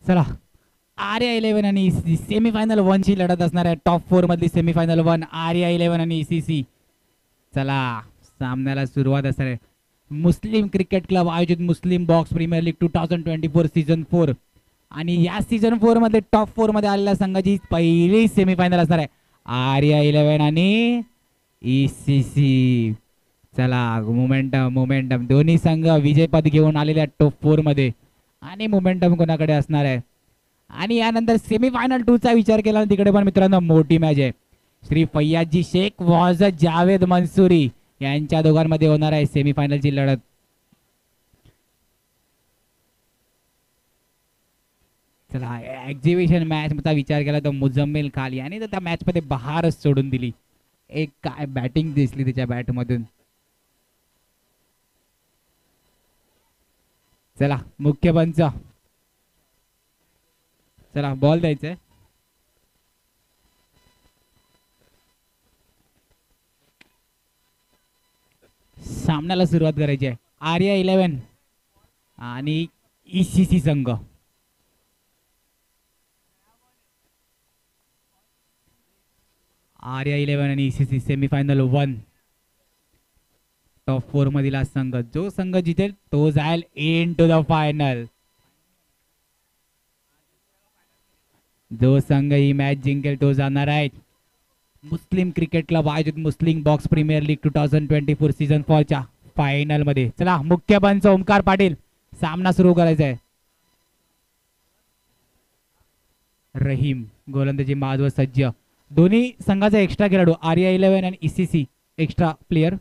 चला, आर्या 11 आणि सेमीफायनल 1 ची लढत असणार आहे. टॉप 4 मधली सेमीफायनल 1 आर्या 11 आणि ECC. चला, सामन्याला सुरुवात असणार आहे. मुस्लिम क्रिकेट क्लब आयोजित Muslim box premier league 2024 season 4 आणि या सीझन 4 मध्ये टॉप 4 मध्ये आलेल्या संघाची पहिली सेमीफायनल असणार आहे. आर्या 11 आणि ECC. चला, मोमेंटम मोमेंटम दोन्ही संघ विजयपद घेऊन आलेल्या टॉप 4 मध्ये आणि मोमेंटम कोणाकडे असणार आहे. आणि यानंतर सेमीफायनल 2 चा विचार केला तिकडे पण मित्रांनो मोठी मॅच आहे. श्री फैयाजी शेख वॉज जावेद मंसूरी यांच्या दोघांमध्ये होणार आहे सेमीफायनलची लढत. चला, एक्झिबिशन मॅच चा विचार केला तर मुजम्मिल खान याने तर त्या मॅच मध्ये बहारच सोडून दिली. एक काय बॅटिंग दिसली त्याच्या बॅट मधून. चला, मुख्य पंच. चला, बॉल द्यायचंय. सामन्याला सुरुवात करायची आहे. आर्या 11 आणि ECC संघ. आर्या 11 आणि ECC सेमीफायनल 1 टॉप 4 मधील संघ. जो संघ जितेल तो जाईल इन टू द फायनल. जो संघ ही मॅच जिंकेल तो जाणार आहे मुस्लिम क्रिकेट क्लब आयोजित Muslim box premier league 2024 season 4 च्या फायनल मध्ये. चला, मुख्य पंच ओमकार पाटील, सामना सुरू करायचा आहे. रहीम गोलंदाजी माज व सज्ज. दोन्ही संघाचा एक्स्ट्रा खेळाडू आर्या 11 आणि ECC एक्स्ट्रा प्लेयर.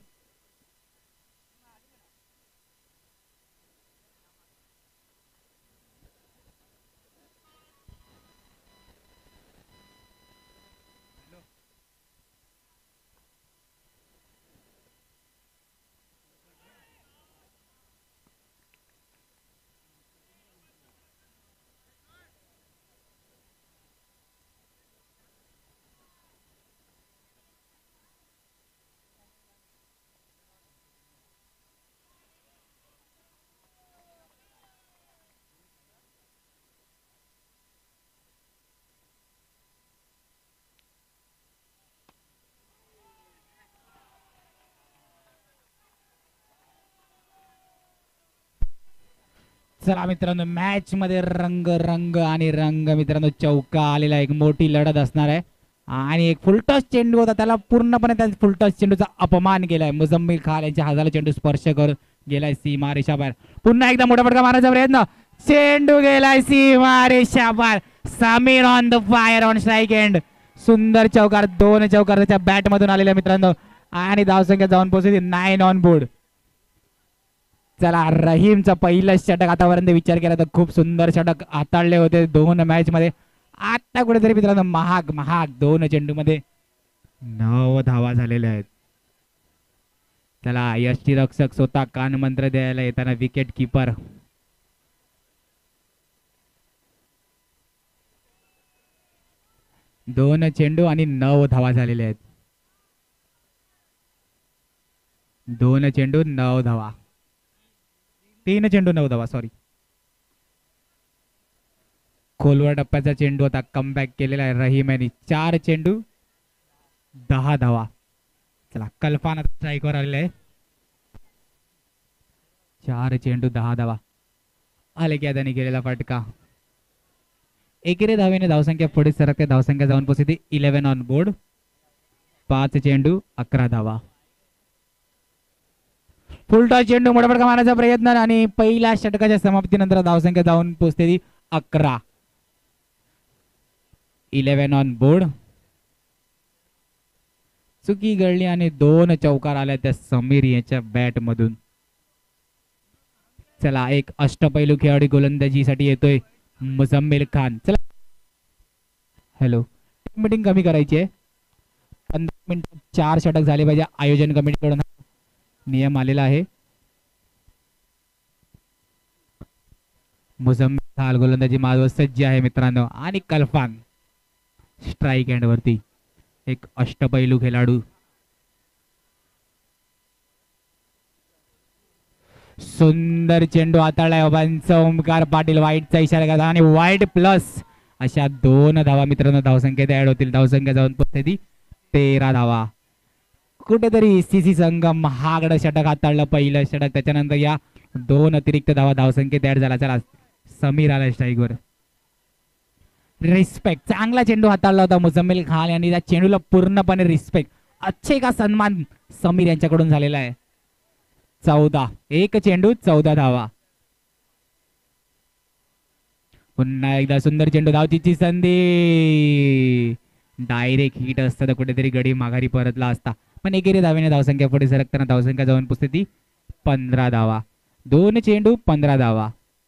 चला मित्रांनो, मॅच मध्ये रंग रंग आणि रंग मित्रांनो. चौका आलेला एक मोठी लढत असणार आहे आणि एक फुलटॉस चेंडू होता त्याला पूर्णपणे त्या फुलटॉस चेंडूचा अपमान केलाय. मुजम्मिल खान यांच्या हाताला चेंडू स्पर्श कर गेलाय सीमा रेषा बाहेर. पुन्हा एकदा मोठा फटका मारायचा प्रयत्न. चेंडू गेलाय सीमा रेषा बाहेर. Sameer on the fire on strike end. सुंदर चौकार, 2 चौकार त्याच्या बॅट मधून आलेल्या मित्रांनो आणि धावसंख्या जाऊन पोहोचली 9 ऑन बोर्ड. चला, रहीमचा पहिलं षटक आतापर्यंत विचार केला तर खूप सुंदर षटक हाताळले होते 2 मॅच मध्ये. आता कुठेतरी मित्रांनो महाग महाग 2 चेंडू मध्ये 9 धावा झालेल्या आहेत. चला, यष्टीरक्षक स्वतः कान मंत्र द्यायला येताना विकेट किपर. दोन चेंडू आणि 9 धावा झालेल्या आहेत. 2 चेंडू 9 धावा. 3 चेंडू 9 धावा, सॉरी. खोलवर टप्प्याचा चेंडू होता, कमबॅक केलेला आहे रहीम यांनी. 4 चेंडू 10 धावा. चला, कल्पाना स्ट्राईकवर आलेला आहे. 4 चेंडू 10 धावा. आले की त्याने गेलेला फटका. एकेरी धावेने धावसंख्या पुढे सरकते. धावसंख्या जाऊन पोहोचते 11 ऑन बोर्ड. 5 चेंडू 11 धावा. फुलटॉस चेंडू मोठा फटका मारण्याचा प्रयत्न आणि पहिल्या षटकाच्या समाप्तीनंतर धावसंख्या जाऊन पोहोचते 11. 11 ऑन बोर्ड. चुकी घडली आणि 2 चौकार आल्या त्या समीर याच्या बॅट मधून. चला, एक अष्टपैलू खेळाडू गोलंदाजीसाठी येतोय मुजम्मिल खान. चला, हॅलो, मीटिंग कमी करायची आहे. 15 मिनिट 4 षटक झाले पाहिजे आयोजन कमिटीकडून नियम आलेला आहे. मुजम्मिल खान गोलंदाजी माजवर सज्ज आहे मित्रांनो आणि कल्फान स्ट्राईक एंड वरती. एक अष्टपैलू खेळाडू. सुंदर चेंडू हाताळलाय बाबांचा ओमकार पाटील, वाईटचा इशारा करता आणि वाईट प्लस अशा 2 धावा मित्रांनो धावसंख्येत ऍड होतील. धावसंख्या जाऊन पोहोचते 13 धावा. कुठेतरी सीसी संघ महागड षटक हाताळलं पहिलं षटक, त्याच्यानंतर या 2 अतिरिक्त धावा धावसंख्येत ऍड झाला. चला समीर आला स्ट्राईकवर. रिस्पेक्ट, चांगला चेंडू हाताळला होता मुझम्मिल खान यांनी, त्या चेंडूला पूर्णपणे रिस्पेक्ट, अच्छे का सन्मान समीर यांच्याकडून झालेला आहे. 14, एक चेंडू 14 धावा. पुन्हा एकदा सुंदर चेंडू, धावचीची संधी, डायरेक्ट हिट असतं तर कुठेतरी गडी माघारी परतला असता, पण एकेरी धावेने धावसंख्या पुढे सरकताना धावसंख्या जाऊन पुसते ती 15 धावा. 2 चेंडू 15 धावा.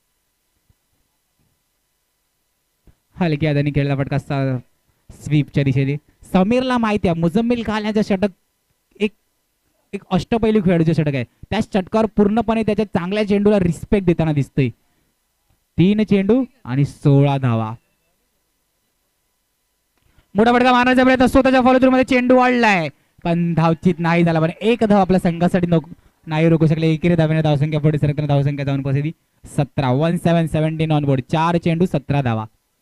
हलक्या हाताने खेळला फटका स्वीपच्या दिशेने. समीरला माहिती आहे मुझम्मिल खान याचं षटक एक एक अष्टपैलू खेळाडूचे षटक आहे. त्या षटकावर पूर्णपणे त्याच्या चांगल्या चेंडूला रिस्पेक्ट देताना दिसतोय. 3 चेंडू आणि 16 धावा. मोठा फटका मारण्याचा प्रयत्न, स्वतःच्या फॉलो थ्रू मध्ये चेंडू वाढलाय पण धावचित नाही झाला. पण 1 धाव आपल्या संघासाठी नाही रोखू शकले. एकेरी धावेने धावसंख्या पुढे सरकताना धावसंख्या जाऊन पोहोचली 17. 17 ऑन बोर्ड. 4 चेंडू 17 धावा.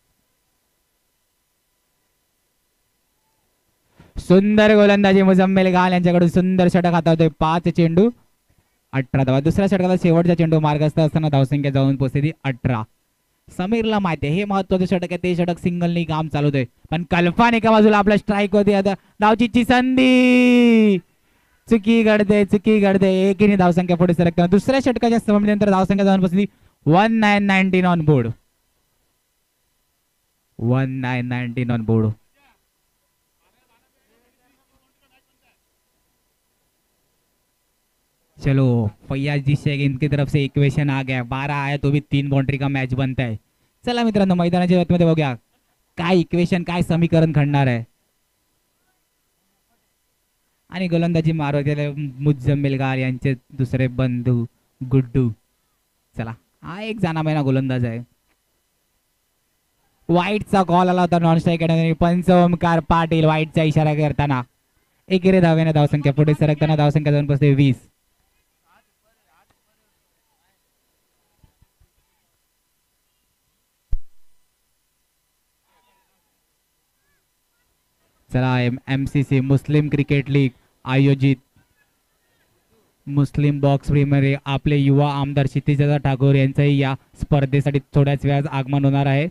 सुंदर गोलंदाजी मुझम्मिल खान यांच्याकडून, सुंदर षटक हातावतोय. 5 चेंडू 18 धावा. दुसऱ्या षटकाला शेवटचा चेंडू मार्गस्थ असताना धावसंख्या जाऊन पोहोचली 18. समीरला माहिती आहे हे महत्वाचं षटक आहे, ते षटक सिंगलनी काम चालवतोय. पण कल्पान एका बाजूला आपल्या स्ट्राईक होती. आता धावचीची संधी, चुकी घडते. एकीने धावसंख्या पुढे सरकताना दुसऱ्या षटकाच्या समाप्तीनंतर धावसंख्या जाऊन पोहोचली 1919 ऑन बोर्ड. 1919 on board. चलो फैयाज जी शेख इनकी तरफ से इक्वेशन आ गया. 12 आया तो भी 3 बाउंड्री का मॅच बनता है. चला मित्रांनो मैदानाच्या मध्ये बघूया काय इक्वेशन, काय समीकरण घडणार आहे. आणि गोलंदाजी मारवलेले मुझम्मिल खान यांचे दुसरे बंधू गुड्डू. चला हा एक जाणामाना गोलंदाज आहे. वाईटचा कॉल आला होता नॉन स्ट्राईक पंच ओमकार पाटील वाईटचा इशारा करताना. एकेरी धावेने धावसंख्या पुढे सरकताना धावसंख्या जाऊन पोहोचते 20. चला MCC मुस्लिम क्रिकेट लीग आयोजित मुस्लिम बॉक्स प्रीमियर आपले युवा आमदार क्षितिजदादा ठाकूर यांचंही या स्पर्धेसाठी थोड्याच वेळात आगमन होणार आहे.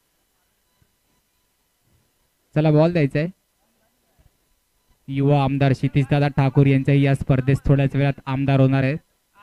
चला बॉल द्यायचा आहे. युवा आमदार क्षितिजदादा ठाकूर यांचंही या स्पर्धेत थोड्याच वेळात आमदार होणार आहे.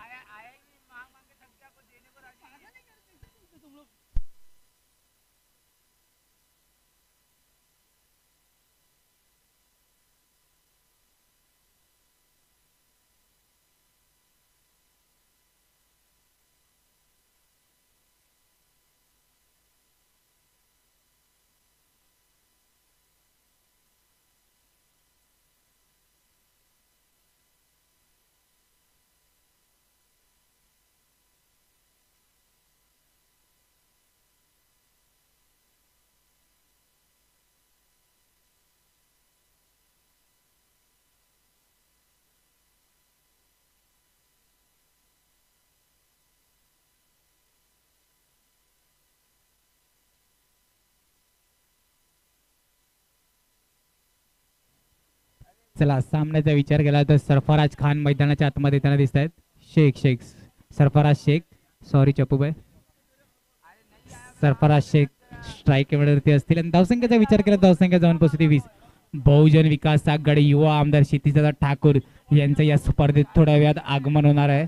चला सामन्याचा विचार केला तर सरफराज खान मैदानाच्या आतमध्ये येताना दिसत आहेत. शेख सरफराज शेख, सॉरी चपूबाई, सरफराज शेख स्ट्राईक वरती असतील. आणि धावसंख्येचा विचार केला धावसंख्या जाऊन पोहोचली 20. बहुजन विकास आघाडी युवा आमदार क्षितिजदादा ठाकूर यांचं या स्पर्धेत थोड्या वेळात आगमन होणार आहे.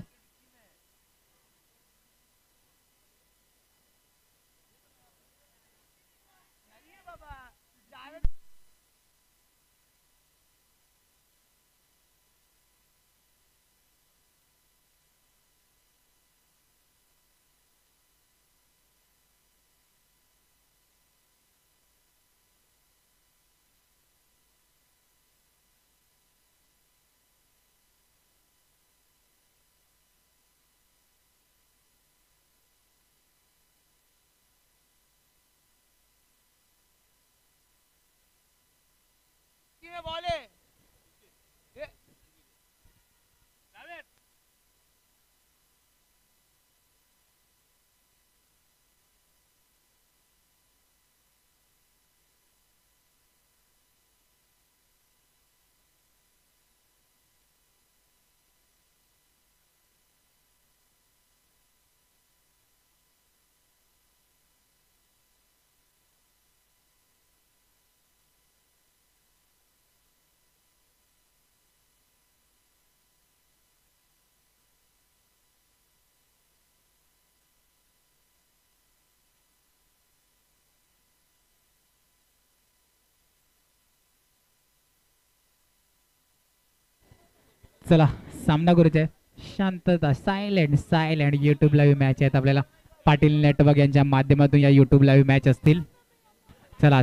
चला सामना करूचा आहे. शांतता, silent silent. YouTube live match आहेत आपल्याला. पाटील नेटवर्क यांच्या माध्यमातून या युट्यूब लाईव्ह मॅच असतील. चला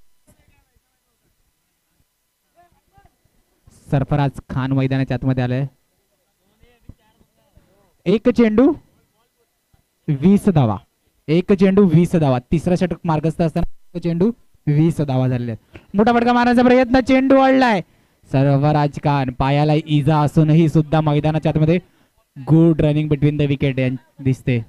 सरफराज खान मैदानाच्या आतमध्ये आलाय. एक चेंडू 20 धावा. एक चेंडू 20 धावा. तिसरा षटक मार्गस्थ असताना चेंडू 20 धावा झालेले आहेत. मोठा फटका मारण्याचा प्रयत्न, चेंडू अडलाय. सरफराज खान पायाला इजा असूनही सुद्धा मैदानाच्या आतमध्ये good running between the wicket दिसते.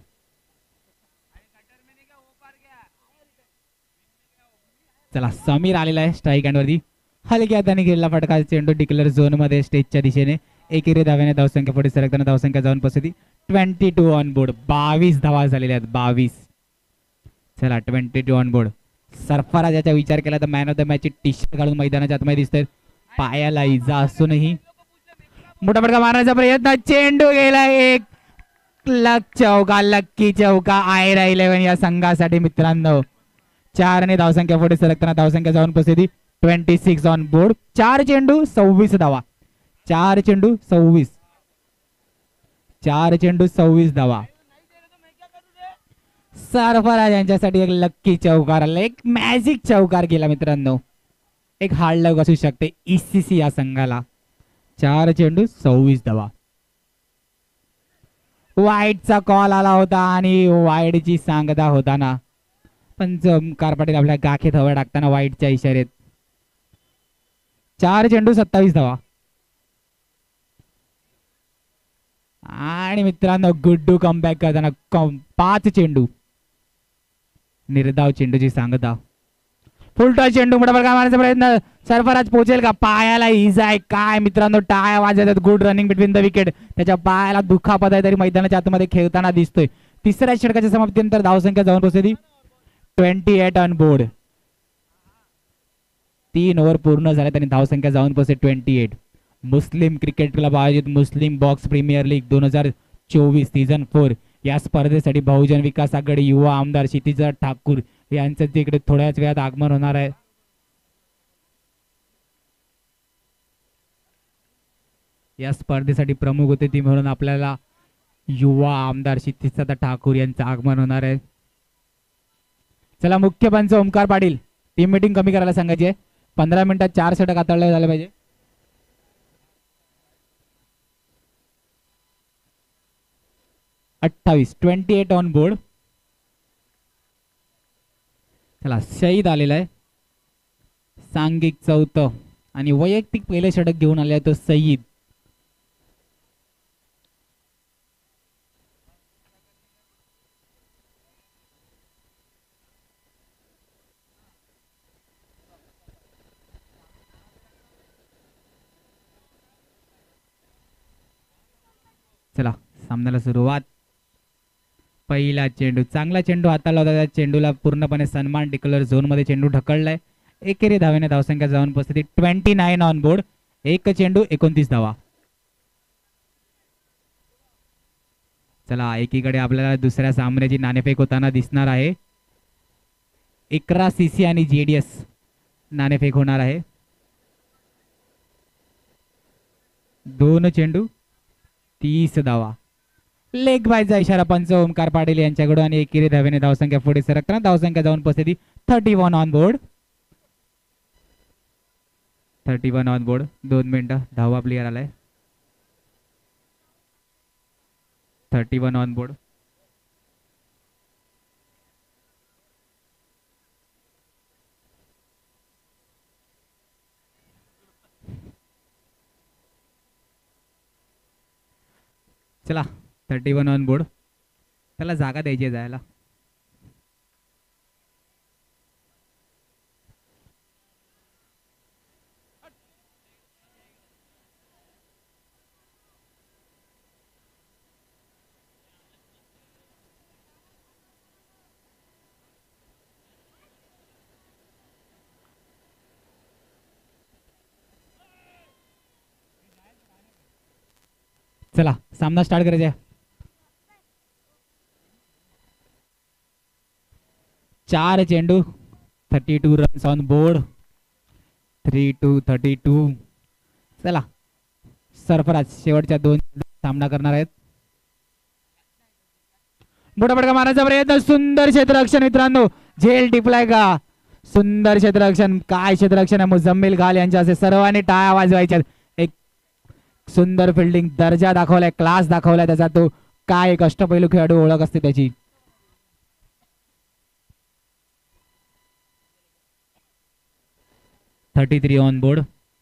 चला समीर आलेला आहे स्ट्राईक हँड वरती. हलक्या हाताने गेलेला फटका, चेंडू डिक्लेअर झोन मध्ये स्टेजच्या दिशेने. एकेरी धाव्याने धावसंख्या पुढे सरकताना धावसंख्या जाऊन पोहोचली 22 ऑन बोर्ड. 22 धावा झालेल्या आहेत. 22. चला 22 ऑन बोर्ड. सरफराजाचा विचार केला तर मॅन ऑफ द मॅच ची टी शर्ट घालून मैदानाच्या आतमध्ये दिसतोय. पायाला इजा असूनही मोठा फटका मारण्याचा प्रयत्न, चेंडू गेला. एक चौका, लक्की चौका. आयरा 11 या संघासाठी मित्रांनो. 4 ने धावसंख्या पुढे सरकताना धावसंख्या जाऊन पोहोचली 26 ऑन बोर्ड. 4 चेंडू 26 धावा. 4 चेंडू 26. 4 चेंडू 26 धावा. सरफराज यांच्यासाठी एक लक्की चौकार आला. एक मॅजिक चौकार गेला मित्रांनो. एक हार्ड लक असू शकते ईसीसी या संघाला. 4 चेंडू 26 धावा. वाईडचा कॉल आला होता आणि वाईडची सांगता होताना पंच ओमकार पाटील आपल्या गाखेत हवा टाकताना वाईडच्या इशारेत. 4 चेंडू 27 धावा. आणि मित्रांनो गुड्डू कमबॅक करताना 5 चेंडू. निर्धाव चेंडूची सांगता. फुलटॉस चेंडू. मोठा फटका मारण्याचा प्रयत्न, सरफराज पोहोचेल का? पायाला इजा आहे काय मित्रांनो. टाळ्या वाजतात. Good running between the wicket. त्याच्या पायाला दुखापत आहे तरी मैदानाच्या आतमध्ये खेळताना दिसतोय. तिसऱ्या षटकाच्या समाप्तीनंतर धावसंख्या जाऊन पोहोचली 28 ऑन बोर्ड. 3 ओव्हर पूर्ण झाल्यात आणि धावसंख्या जाऊन पोहोचली 28. मुस्लिम क्रिकेट क्लब आयोजित Muslim box premier league 2024 season 4 या स्पर्धेसाठी बहुजन विकास आघाडी युवा आमदार क्षितिज ठाकूर यांचं तिकडे थोड्याच वेळात आगमन होणार आहे. या स्पर्धेसाठी प्रमुख अतिथी म्हणून आपल्याला युवा आमदार क्षितिज ठाकूर यांचं आगमन होणार आहे. चला मुख्य पंच ओमकार पाटील टीम मीटिंग कमी करायला सांगायची आहे. 15 मिनिटात 4 षटक हाताळले झाले पाहिजे. 28 ऑन बोर्ड. चला शहीद आलेला आहे. सांघिक 4th आणि वैयक्तिक पहिले षटक घेऊन आले तो सईद. चला सामन्याला सुरुवात. पहिला चेंडू, चांगला चेंडू हाताला होता. त्या चेंडूला पूर्णपणे सन्मान डिक्लेअर झोन मध्ये चेंडू ढकललाय. एकेरी धावेने धावसंख्या जाऊन पोहोचली 29 ऑन बोर्ड. एक चेंडू 29 धावा. चला एकीकडे आपल्याला दुसऱ्या सामन्याची नाणेफेक होताना दिसणार आहे. इकरा सीसी आणि जेडीएस नाणेफेक होणार आहे. 2 चेंडू 30 धावा. लेग बायचा इशारा पंच ओमकार पाटील यांच्याकडून आणि एकेरी धावेने धावसंख्या पुढे सरकताना धावसंख्या जाऊन पोहोचली 31 ऑन बोर्ड. 31 on board. 2 मिनिटं. 10वा प्लेयर आलाय. 31 ऑन बोर्ड. चला 31 ऑन बोर्ड. त्याला जागा द्यायची जायला. चला सामना स्टार्ट करायचा. 4 चेंडू 32 रन्स ऑन बोर्ड. 3-2 32. चला सरफराज शेवटच्या 2 सामना करणार आहेत. मोठा फटका मारण्याचा प्रयत्न, सुंदर क्षेत्ररक्षण मित्रांनो, झेल टिपलाय का, सुंदर क्षेत्ररक्षण, काय क्षेत्ररक्षण आहे मुझम्मिल खान यांच्या, असे सर्वांनी टाळ्या वाजवायच्या. एक सुंदर फिल्डिंग, दर्जा दाखवलाय, क्लास दाखवलाय त्याचा, तो काय एक अष्टपैलू खेळाडू ओळख असते त्याची. $33 ऑन बोर्ड.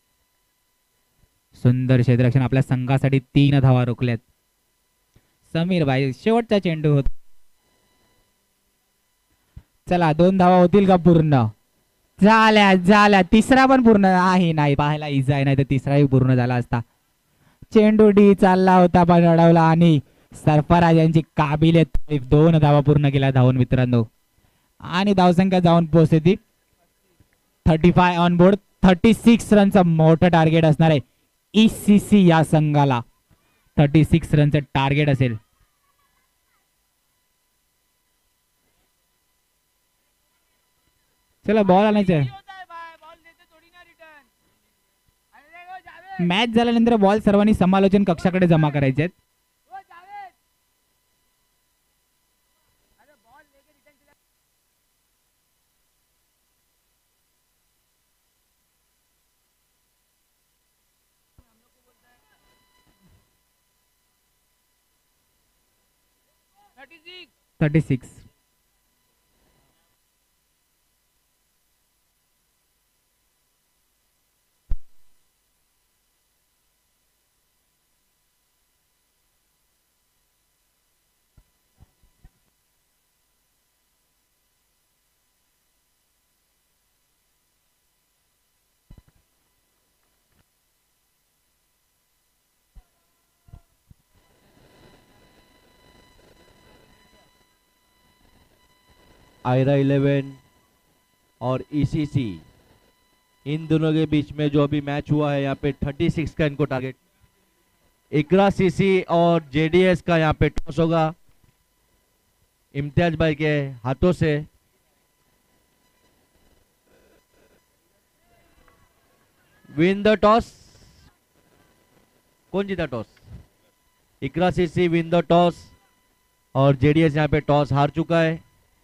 सुंदर क्षेत्ररक्षण, आपल्या संघासाठी 3 धावा रोखल्यात. समीर भाई शेवटचा चेंडू होत, चला 2 धावा होतील का पूर्ण, झाल्या, तिसरा पण पूर्ण आहे, नाही पाहायला इजा आहे, नाही तर तिसराही पूर्ण झाला असता. चेंडू डी चालला होता पण अडवला, आणि सरफराज यांची काबिलियत, 2 धावा पूर्ण केल्या धावून मित्रांनो, आणि धावसंख्या जाऊन पोहोचते ती 35 ऑन बोर्ड. 36 रनचं मोठं टार्गेट असणार आहे ECC या संघाला, 36 रनचं टार्गेट असेल. चला बॉल आणायचं, मॅच झाल्यानंतर बॉल सर्वांनी समालोचन कक्षाकडे जमा करायचे आहेत. Thirty six. आयरा 11 और ECC, इन दोनों के बीच में जो अभी मैच हुआ है, यहाँ पे 36 का इनको टारगेट. इकरा CC और JDS का यहाँ पे टॉस होगा इम्तियाज भाई के हाथों से. विन द टॉस, कौन जीता toss? Iqra CC win the toss, और JDS यहाँ पे टॉस हार चुका है.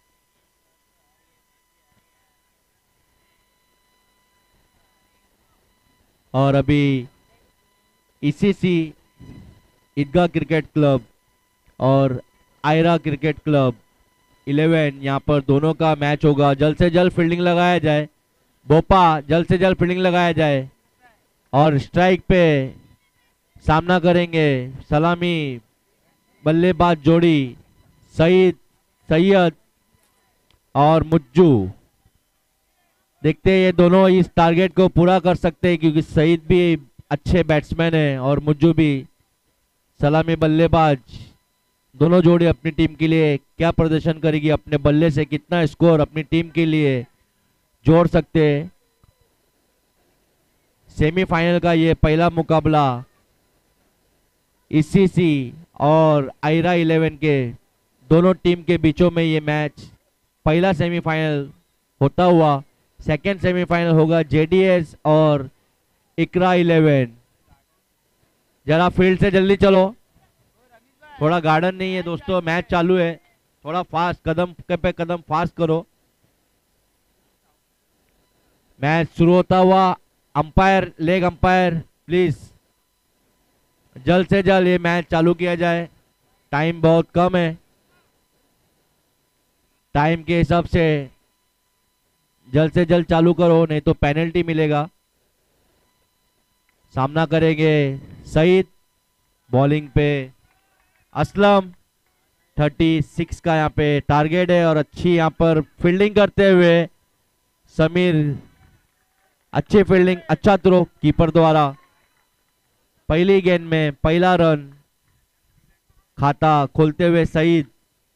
और अभी ECC ईदगाह क्रिकेट क्लब और आयरा क्रिकेट क्लब 11, यहाँ पर दोनों का मैच होगा. जल्द से जल्द फील्डिंग लगाया जाए, बोपा जल्द से जल्द फील्डिंग लगाया जाए. और स्ट्राइक पे सामना करेंगे सलामी बल्लेबाज जोड़ी सैयद और मुज्जू. देखते हैं ये दोनों इस टारगेट को पूरा कर सकते हैं, क्योंकि सईद भी अच्छे बैट्समैन हैं और मुज्जू भी सलामी बल्लेबाज. दोनों जोड़ी अपनी टीम के लिए क्या प्रदर्शन करेगी, अपने बल्ले से कितना स्कोर अपनी टीम के लिए जोड़ सकते हैं. सेमीफाइनल का ये पहला मुकाबला ECC और आयरा 11 के दोनों टीम के बीचों में ये मैच पहला सेमीफाइनल होता हुआ. सेकेंड सेमीफाइनल होगा JDS और इकरा 11. जरा फील्ड से जल्दी चलो, थोड़ा गार्डन नहीं है दोस्तों, मैच चालू है, थोड़ा फास्ट कदम पे कदम फास्ट करो. मैच शुरू होता हुआ, अंपायर लेग अंपायर प्लीज जल्द से जल्द ये मैच चालू किया जाए. टाइम बहुत कम है, टाइम के हिसाब से जल्द से जल्द चालू करो, नहीं तो पेनल्टी मिलेगा. सामना करेंगे सईद, बॉलिंग पे असलम. 36 का यहाँ पे टारगेट है, और अच्छी यहाँ पर फील्डिंग करते हुए समीर, अच्छी फील्डिंग, अच्छा थ्रो कीपर द्वारा. पहली गेंद में पहला रन, खाता खोलते हुए सईद,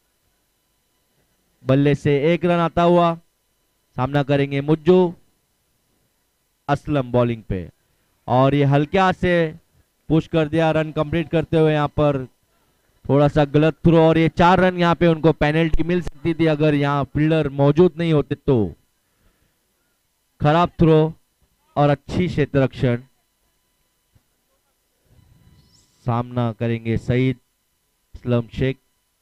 बल्ले से 1 रन आता हुआ. सामना करेंगे मुज्जू, असलम बॉलिंग पे, और ये हल्के हाथ से पुश कर दिया रन कंप्लीट करते हुए. यहाँ पर थोड़ा सा गलत थ्रो, और ये 4 रन यहाँ पे उनको पेनल्टी मिल सकती थी अगर यहाँ फील्डर मौजूद नहीं होते तो. खराब थ्रो और अच्छी क्षेत्ररक्षण. सामना करेंगे Saeed Aslam Shaikh,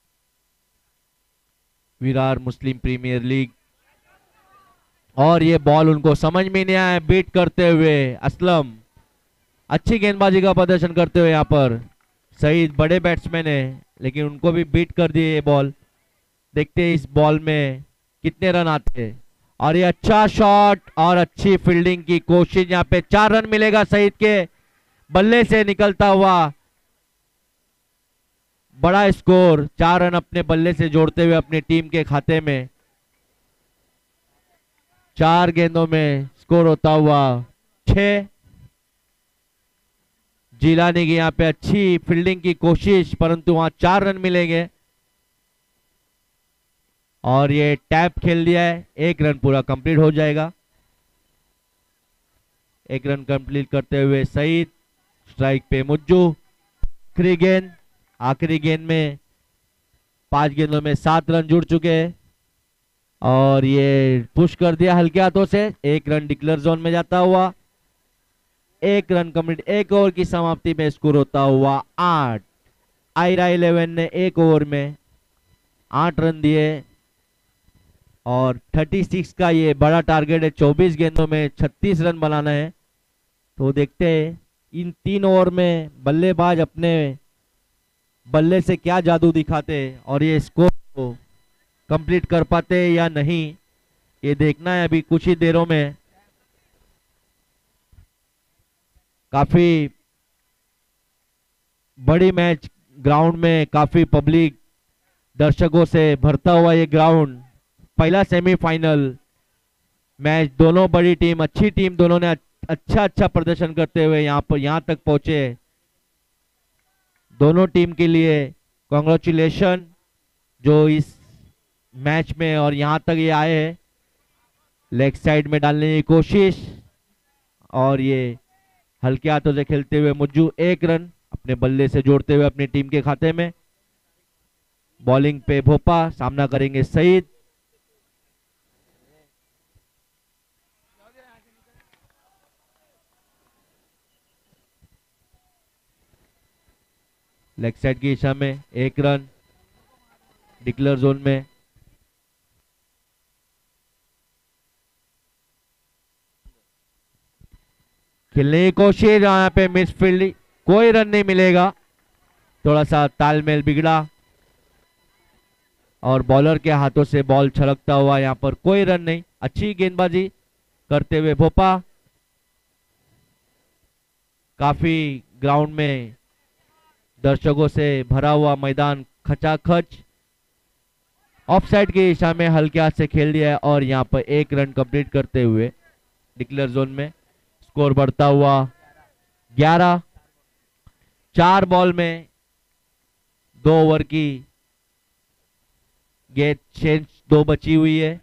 Virar Muslim premier league. और ये बॉल उनको समझ में नहीं आया, बीट करते हुए असलम अच्छी गेंदबाजी का प्रदर्शन करते हुए यहाँ पर सईद बड़े बैट्समैन है लेकिन उनको भी बीट कर दिए ये बॉल। देखते हैं इस बॉल में कितने रन आते हैं। और ये अच्छा शॉट और अच्छी फील्डिंग की कोशिश, यहाँ पे 4 रन मिलेगा सईद के बल्ले से निकलता हुआ। बड़ा स्कोर, 4 रन अपने बल्ले से जोड़ते हुए अपनी टीम के खाते में। 4 गेंदों में स्कोर होता हुआ 6। जिलानी की यहाँ पे अच्छी फील्डिंग की कोशिश परंतु वहां 4 रन मिलेंगे। और ये टैप खेल दिया है, 1 रन पूरा कंप्लीट हो जाएगा। 1 रन कंप्लीट करते हुए सईद, स्ट्राइक पे मुज्जू। आखिरी गेंद में 5 गेंदों में 7 रन जुड़ चुके हैं। और ये पुश कर दिया हल्के हाथों से, 1 रन डिक्लेयर जोन में जाता हुआ। 1 रन कंप्लीट, 1 ओवर की समाप्ति में स्कोर होता हुआ 8। आयरा 11 ने 1 ओवर में 8 रन दिए और 36 का ये बड़ा टारगेट है। 24 गेंदों में 36 रन बनाना है। तो देखते हैं इन 3 ओवर में बल्लेबाज अपने बल्ले से क्या जादू दिखाते और ये स्कोर को कंप्लीट कर पाते या नहीं, ये देखना है अभी कुछ ही देरों में। काफी बड़ी मैच, ग्राउंड में काफी पब्लिक दर्शकों से भरता हुआ ये ग्राउंड। पहला सेमीफाइनल मैच, दोनों बड़ी टीम, अच्छी टीम, दोनों ने अच्छा प्रदर्शन करते हुए यहाँ तक पहुंचे। दोनों टीम के लिए कांग्रेचुलेशन जो इस मैच में और यहाँ तक ये आए हैं। लेग साइड में डालने की कोशिश और ये हल्के हाथों से खेलते हुए मुज्जू 1 रन अपने बल्ले से जोड़ते हुए अपनी टीम के खाते में। बॉलिंग पे भोपा, सामना करेंगे सईद। लेग साइड की दिशा में 1 रन डिक्लेयर जोन में। खेलने की कोशिश, यहाँ पे मिस फील्डिंग, कोई रन नहीं मिलेगा। थोड़ा सा तालमेल बिगड़ा और बॉलर के हाथों से बॉल छलकता हुआ, यहाँ पर कोई रन नहीं। अच्छी गेंदबाजी करते हुए भोपा। काफी ग्राउंड में दर्शकों से भरा हुआ मैदान, खचाखच। ऑफ साइड की दिशा में हल्के हाथ से खेल दिया है और यहाँ पर 1 रन कंप्लीट करते हुए डिक्लेयर जोन में स्कोर बढ़ता हुआ 11। 4 बॉल में 2 ओवर की गेंद चेंज 2 बची हुई है।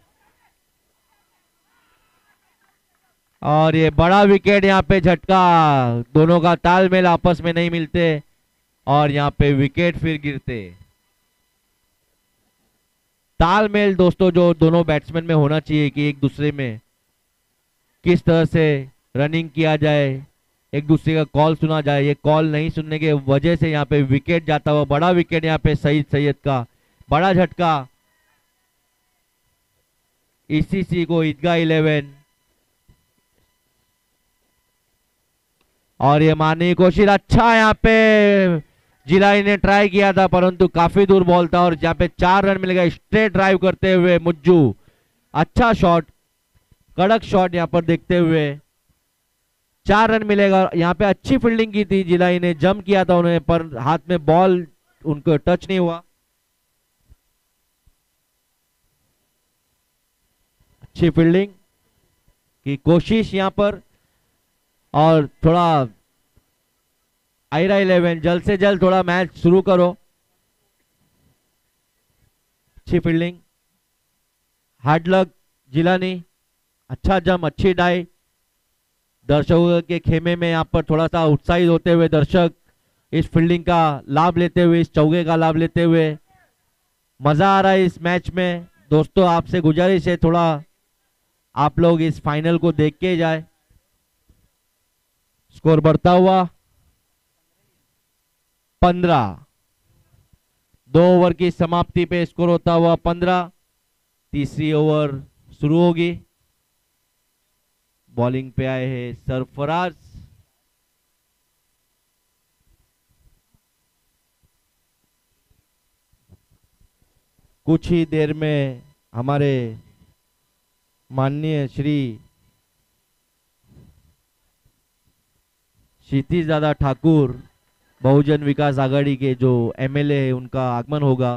और ये बड़ा विकेट, यहाँ पे झटका, दोनों का तालमेल आपस में नहीं मिलते और यहाँ पे विकेट फिर गिरते। तालमेल दोस्तों जो दोनों बैट्समैन में होना चाहिए कि एक दूसरे में किस तरह से रनिंग किया जाए, एक दूसरे का कॉल सुना जाए। ये कॉल नहीं सुनने के वजह से यहाँ पे विकेट जाता हुआ, बड़ा विकेट यहाँ पे सईद का, बड़ा झटका। ईसीसी को ईदगाह 11 और ये मारने की कोशिश, अच्छा यहाँ पे जिलाई ने ट्राई किया था परंतु काफी दूर बॉल था और यहाँ पे 4 रन मिलेगा स्ट्रेट ड्राइव करते हुए मुज्जू। अच्छा शॉट, कड़क शॉट यहाँ पर देखते हुए 4 रन मिलेगा। यहाँ पे अच्छी फील्डिंग की थी, जिलाई ने जंप किया था उन्हें पर हाथ में बॉल उनको टच नहीं हुआ। अच्छी फील्डिंग की कोशिश यहाँ पर और थोड़ा आयरा 11 जल्द से जल्द थोड़ा मैच शुरू करो। अच्छी फील्डिंग, हार्ड लक जिलानी, अच्छा जम, अच्छी डाई। दर्शकों के खेमे में यहाँ पर थोड़ा सा उत्साहित होते हुए दर्शक इस फील्डिंग का लाभ लेते हुए, इस चौके का लाभ लेते हुए मजा आ रहा है इस मैच में। दोस्तों आपसे गुजारिश है थोड़ा आप लोग इस फाइनल को देख के जाए। स्कोर बढ़ता हुआ 15। 2 ओवर की समाप्ति पे स्कोर होता हुआ 15। तीसरी ओवर शुरू होगी। बॉलिंग पे आए हैं सरफराज। कुछ ही देर में हमारे माननीय श्री क्षितिज दादा ठाकुर बहुजन विकास आघाड़ी के जो एमएलए है उनका आगमन होगा,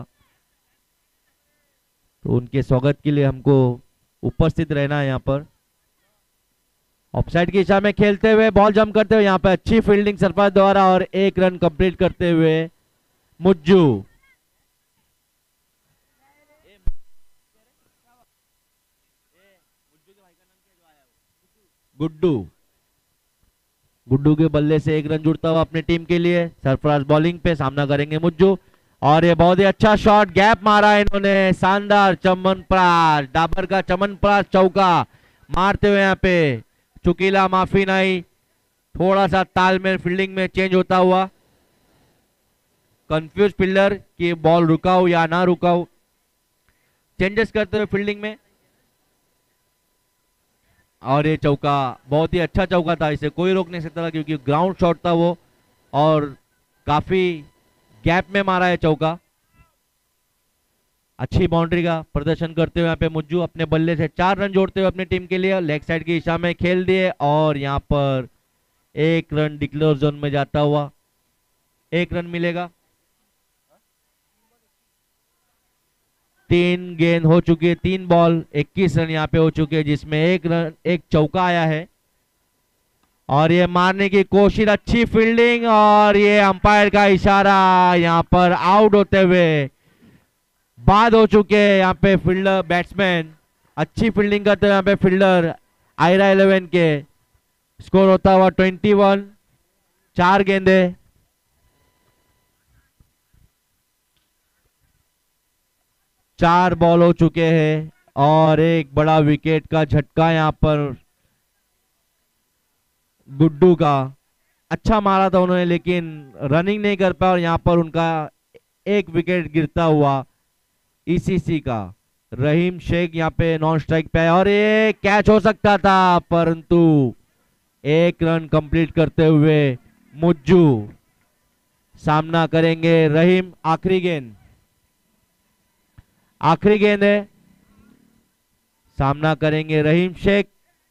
तो उनके स्वागत के लिए हमको उपस्थित रहना है यहाँ पर। ऑफसाइड की दिशा में खेलते हुए बॉल जंप करते हुए यहाँ पे अच्छी फील्डिंग सरफराज द्वारा और 1 रन कंप्लीट करते हुए मुज्जू। गुड्डू के बल्ले से 1 रन जुड़ता हुआ अपनी टीम के लिए। सरफराज बॉलिंग पे सामना करेंगे मुज्जू और ये बहुत ही अच्छा शॉट, गैप मारा है इन्होंने, शानदार। चमनप्राश, डाबर का चमनप्राश चौका मारते हुए यहाँ पे चुकीला माफी नहीं, थोड़ा सा तालमेल फील्डिंग में चेंज होता हुआ। कंफ्यूज फील्डर कि बॉल रुकाओ या ना रुकाओ, चेंजेस करते हुए फील्डिंग में। और ये चौका बहुत ही अच्छा चौका था, इसे कोई रोक नहीं सकता था क्योंकि ग्राउंड शॉट था वो और काफी गैप में मारा है चौका। अच्छी बाउंड्री का प्रदर्शन करते हुए यहाँ पे मुज्जू अपने बल्ले से 4 रन जोड़ते हुए अपनी टीम के लिए लेग साइड की दिशा में खेल दिए और यहाँ पर 1 रन डिक्लेयर जोन में जाता हुआ 1 रन मिलेगा। 3 गेंद हो चुकी है, 3 बॉल 21 रन यहाँ पे हो चुके हैं, जिसमें 1 रन 1 चौका आया है। और ये मारने की कोशिश, अच्छी फील्डिंग और ये अंपायर का इशारा, यहाँ पर आउट होते हुए बाद हो चुके हैं यहाँ पे फील्डर बैट्समैन। अच्छी फील्डिंग करते हैं यहाँ पे फील्डर आयरा 11 के। स्कोर होता हुआ 21। 4 गेंदे, 4 बॉल हो चुके हैं और एक बड़ा विकेट का झटका यहाँ पर गुड्डू का। अच्छा मारा था उन्होंने लेकिन रनिंग नहीं कर पाया और यहाँ पर उनका 1 विकेट गिरता हुआ ईसीसी का। रहीम शेख यहाँ पे नॉन स्ट्राइक पे है और ये कैच हो सकता था परंतु 1 रन कंप्लीट करते हुए मुज्जू सामना करेंगे रहीम। आखिरी गेंद, आखिरी गेंद है, सामना करेंगे रहीम शेख।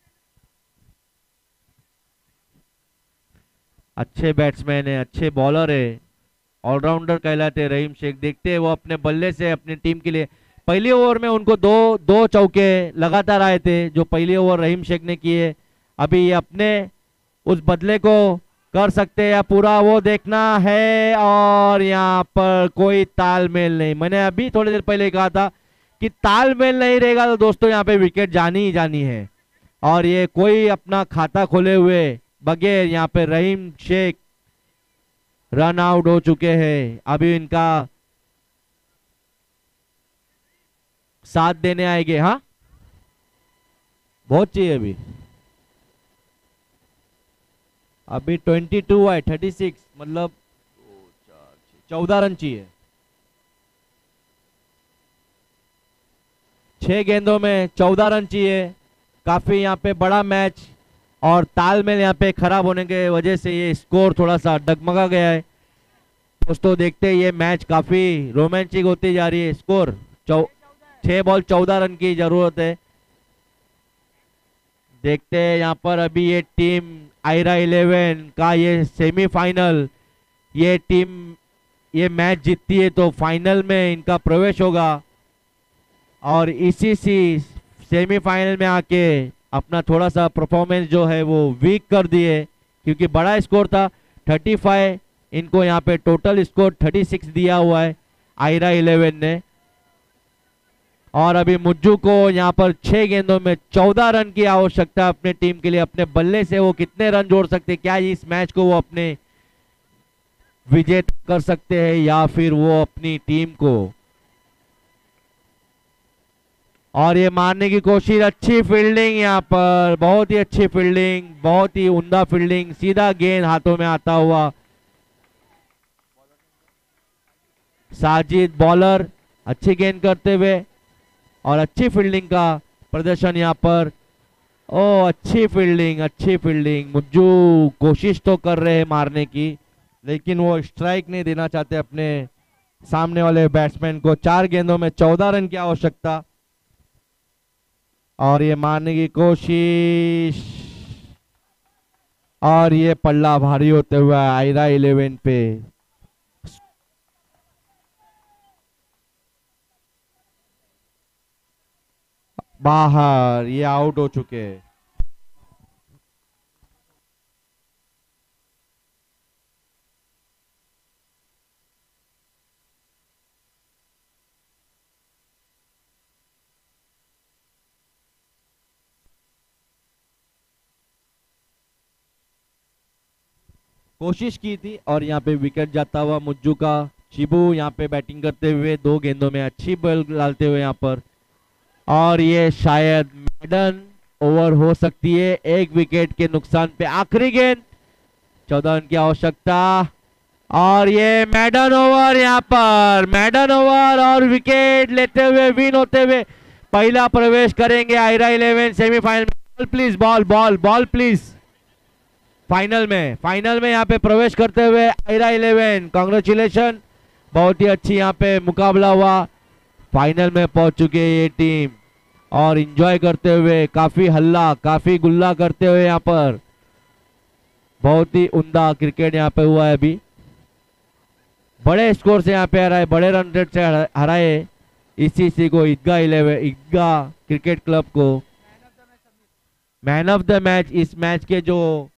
अच्छे बैट्समैन है, अच्छे बॉलर है, ऑलराउंडर कहलाते हैं रहीम शेख। देखते हैं वो अपने बल्ले से अपनी टीम के लिए, पहली ओवर में उनको दो चौके लगातार आए थे जो पहली ओवर रहीम शेख ने किए। अभी ये अपने उस बदले को कर सकते हैं या पूरा वो देखना है और यहाँ पर कोई तालमेल नहीं। मैंने अभी थोड़ी देर पहले कहा था कि तालमेल नहीं रहेगा तो दोस्तों यहाँ पे विकेट जानी ही जानी है। और ये कोई अपना खाता खोले हुए बगैर यहाँ पे रहीम शेख रन आउट हो चुके हैं। अभी इनका साथ देने आएंगे। हाँ बहुत चाहिए अभी 22 है, 36 मतलब 14 रन चाहिए। 6 गेंदों में 14 रन चाहिए। काफी यहाँ पे बड़ा मैच और तालमेल यहाँ पे खराब होने के वजह से ये स्कोर थोड़ा सा डगमगा गया है। दोस्तों देखते हैं ये मैच काफी रोमांचिक होती जा रही है। स्कोर 6 बॉल 14 रन की जरूरत है। देखते हैं यहाँ पर अभी ये टीम आयरा 11 का ये सेमीफाइनल, ये टीम ये मैच जीतती है तो फाइनल में इनका प्रवेश होगा और इसी सेमीफाइनल में आके अपना थोड़ा सा परफॉर्मेंस जो है वो वीक कर दिए क्योंकि बड़ा स्कोर था 35। इनको यहाँ पे टोटल स्कोर 36 दिया हुआ है आयरा 11 ने। और अभी मुज्जू को यहाँ पर 6 गेंदों में 14 रन की आवश्यकता अपने टीम के लिए। अपने बल्ले से वो कितने रन जोड़ सकते, क्या इस मैच को वो अपने विजेता कर सकते हैं या फिर वो अपनी टीम को। और ये मारने की कोशिश, अच्छी फील्डिंग यहाँ पर, बहुत ही अच्छी फील्डिंग, बहुत ही उम्दा फील्डिंग, सीधा गेंद हाथों में आता हुआ साजिद बॉलर अच्छी गेंद करते हुए और अच्छी फील्डिंग का प्रदर्शन यहाँ पर। ओ अच्छी फील्डिंग। मुज्जू कोशिश तो कर रहे हैं मारने की, लेकिन वो स्ट्राइक नहीं देना चाहते अपने सामने वाले बैट्समैन को। 4 गेंदों में 14 रन की आवश्यकता और ये मारने की कोशिश और ये पल्ला भारी होते हुए आयरा 11 पे। बाहर, ये आउट हो चुके हैं। कोशिश की थी और यहाँ पे विकेट जाता हुआ मुज्जू का। शिबू यहाँ पे बैटिंग करते हुए 2 गेंदों में अच्छी बॉल डालते हुए यहाँ पर, और ये शायद मेडन ओवर हो सकती है 1 विकेट के नुकसान पे। आखिरी गेंद, 14 रन की आवश्यकता और ये मेडन ओवर यहाँ पर, मेडन ओवर और विकेट लेते हुए, विन होते हुए पहला प्रवेश करेंगे आयरा 11 semifinal. Ball please, ball please. Final में यहाँ पे प्रवेश करते हुए आयरा 11, कांग्रेचुलेशन। बहुत ही अच्छी यहाँ पे मुकाबला हुआ, फाइनल में पहुंच चुकी है ये टीम और एंजॉय करते हुए, काफी हल्ला काफी गुल्ला करते हुए यहाँ पर। बहुत ही उम्दा क्रिकेट यहाँ पे हुआ है। अभी बड़े स्कोर से यहाँ पे हराए, बड़े रन रेट से हराए ईसीसी को, ईदगाह क्रिकेट क्लब को। मैन ऑफ द मैच इस मैच के जो